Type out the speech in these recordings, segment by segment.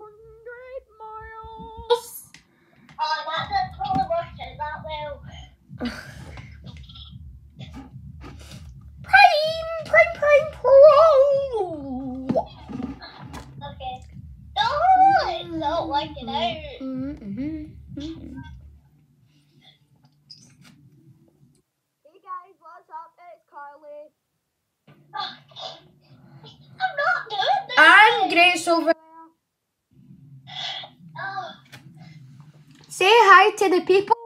miles. Oh, that doesn't probably work out that well. Prime Pro. Okay. No, it's not working out. Hey guys, what's up? It's Carly. I'm not doing this. And Grace over. Oh, Say hi to the people.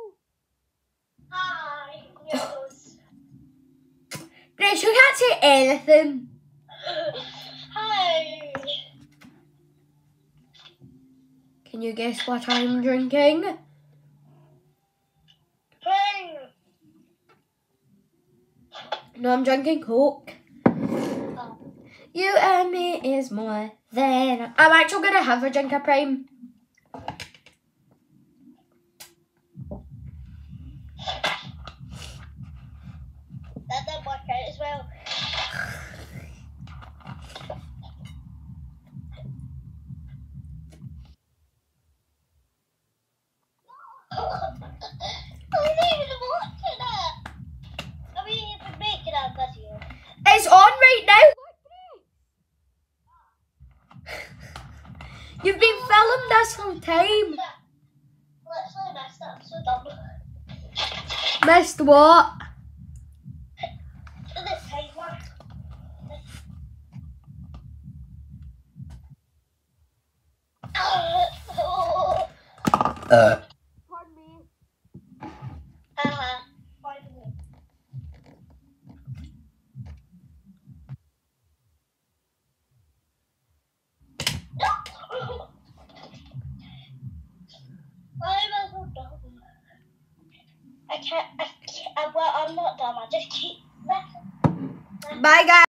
hi. Yes. Grace, you can't say anything. Hi. Can you guess what I'm drinking? Hey. No, I'm drinking Coke. Oh. You and me is more than... I'm actually going to have a drink of Prime. That didn't work out as well. I wasn't even watching it. Are we even making a video? It's on right now. You've been filming this whole time. Literally messed up, so dumb. Missed what? And it's timer. Pardon me. Pardon me. Why am I so dumb? I can't, well, I'm not dumb, I just keep messing. Bye, guys.